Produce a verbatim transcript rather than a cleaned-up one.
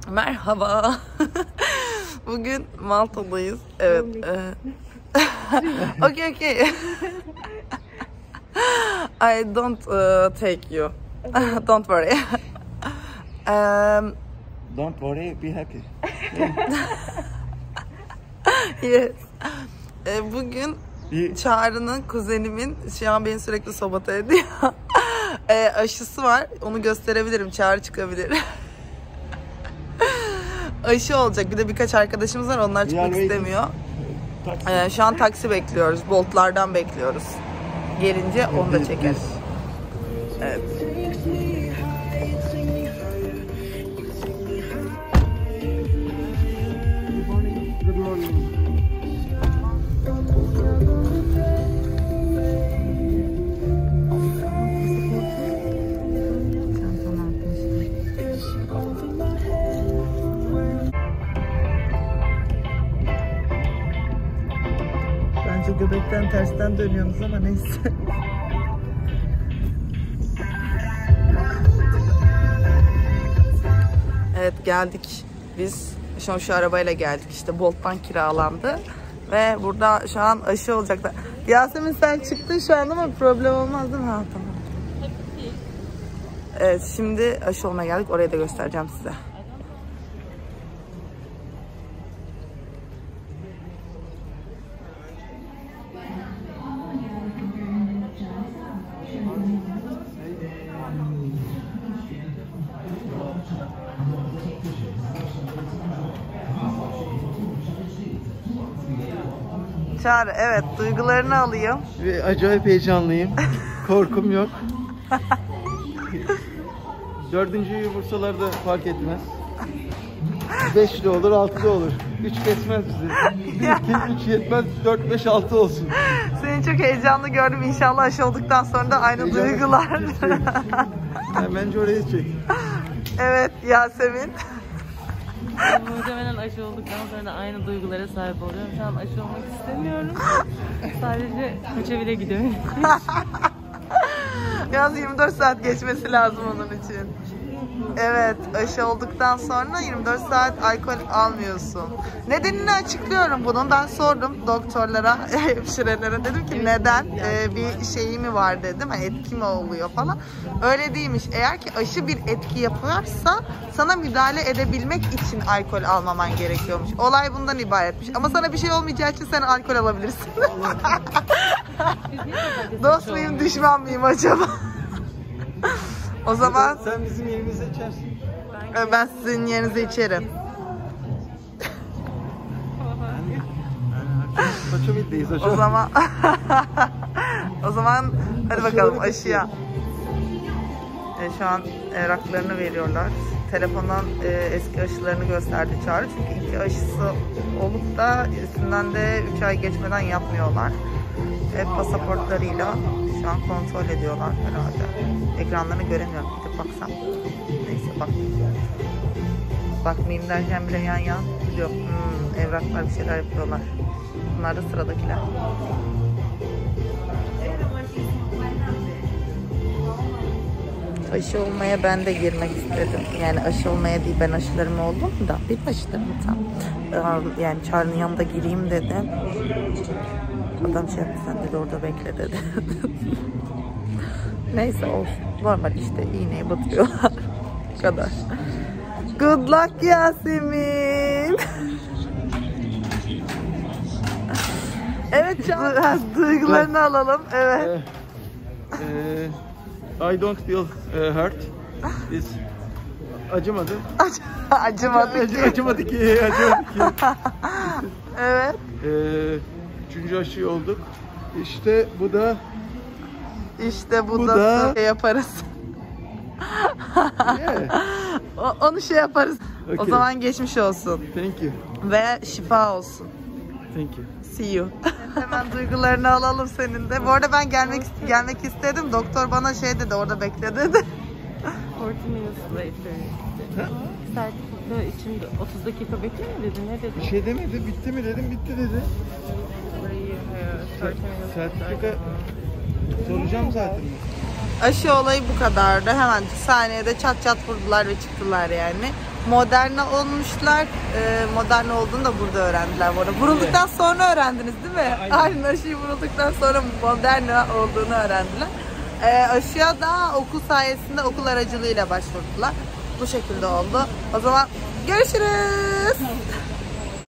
Merhaba. Bugün Malta'dayız. Evet. Okay, okay. I don't uh, take you. Don't worry. um, Don't worry, be happy. Yes. Bugün Çağrı'nın, kuzenimin, şu an beni sürekli sabote ediyor. e, aşısı var. Onu gösterebilirim. Çağrı çıkabilir. Aşı olacak. Bir de birkaç arkadaşımız var. Onlar çıkmak istemiyor. E, şu an taksi bekliyoruz. Boltlardan bekliyoruz. Gelince onu da çekeriz. Evet. Good morning. Bence göbekten tersten dönüyorsunuz ama neyse. Evet, geldik. Biz şu an şu arabayla geldik. İşte Bolt'tan kiralandı. Ve burada şu an aşı olacaklar. Yasemin sen çıktın şu an ama problem olmaz değil mi? Ha, tamam. Evet, şimdi aşı olmaya geldik. Orayı da göstereceğim size. Çağrı, evet, duygularını alayım. Ve acayip heyecanlıyım. Korkum yok. Dördüncüyü vursalar da fark etmez. Beş de olur, altı da olur. Üç kesmez bizi. Bir, iki, üç yetmez, dört, beş, altı olsun. Seni çok heyecanlı gördüm. İnşallah aşı olduktan sonra da aynı heyecanlı duygular. Yani bence oraya çek. Evet, Yasemin. Muhtemelen aşı olduktan sonra da aynı duygulara sahip oluyorum. Şu an aşı olmak istemiyorum. Sadece kaça bile gidiyorum. Yalnız yirmi dört saat geçmesi lazım onun için. Evet, aşı olduktan sonra yirmi dört saat alkol almıyorsun. Nedenini açıklıyorum bunun. Ben sordum doktorlara, hemşirelere. Dedim ki neden? Ee, bir şeyi mi var dedim. Yani etki mi oluyor falan. Öyle değilmiş. Eğer ki aşı bir etki yapıyorsa sana müdahale edebilmek için alkol almaman gerekiyormuş. Olay bundan ibaretmiş. Ama sana bir şey olmayacağı için sen alkol alabilirsin. Dost muyum, düşman mıyım acaba? O zaman sen bizim yerimize içersin. Ben, ben sizin yerinize içerim. Koçomit'teyiz hocam. O zaman O zaman hadi bakalım aşıya. E, şu an evraklarını veriyorlar. Telefondan e, eski aşılarını gösterdi Çağrı. Çünkü iki aşısı olup da üstünden de üç ay geçmeden yapmıyorlar. E, pasaportlarıyla şu an kontrol ediyorlar herhalde. Ekranlarını göremiyorum. Gidip baksam. Neyse bak. Bakmayayım derken bile yan yan gidiyor. Hmm, evraklar bir şeyler yapıyorlar. Bunlar da sıradakiler. Aşı olmaya ben de girmek istedim. Yani aşı olmaya değil, ben aşılarım oldum da. Bir aşılarım tam. Yani Çağrı'nın yanında gireyim dedim. Adam şey yaptı, sen dedi orada bekle dedi. Neyse olsun. Normal işte, iğneyi batırıyorlar. Bu kadar. Good luck Yasemin. Evet, biraz duygularını alalım. Evet. Uh, uh, I don't feel uh, hurt. This acımadı. Acımadı ki. Acımadı ki. Acımadı ki. Evet. Uh, üçüncü aşı olduk. İşte bu da. İşte bu, bu da, da şey yaparız. Yeah. o, onu şey yaparız. Okay. O zaman geçmiş olsun. Thank you. Ve şifa olsun. Thank you. See you. Hemen duygularını alalım senin de. Bu arada ben gelmek gelmek istedim. Doktor bana şey dedi, orada bekle dedi. forty minutes later. Sertifika için otuz dakika bekle mi dedi? Ne dedi? Bir şey demedi. Bitti mi dedim. Bitti dedi. Sertifika soracağım zaten. Aşı olayı bu kadardı. Hemen saniyede çat çat vurdular ve çıktılar yani. Moderna olmuşlar. Ee, Moderna olduğunu da burada öğrendiler bu arada. Vurulduktan sonra öğrendiniz değil mi? Aynen. Aynen, aşıyı vurulduktan sonra Moderna olduğunu öğrendiler. Ee, aşıya da okul sayesinde, okul aracılığıyla başvurdular. Bu şekilde oldu. O zaman görüşürüz.